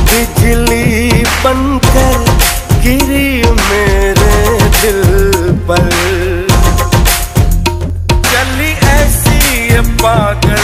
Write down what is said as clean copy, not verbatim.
बिजली बनकर गिरी मेरे दिल पर, चली ऐसी ये पागल